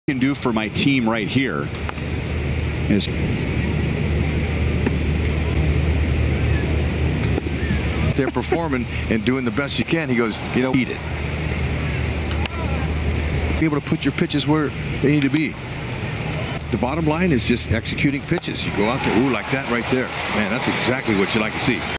can do for my team right here is they're performing and doing the best you can. He goes, you know, eat it. Be able to put your pitches where they need to be. The bottom line is just executing pitches. You go out there, ooh, like that right there. Man, that's exactly what you like to see.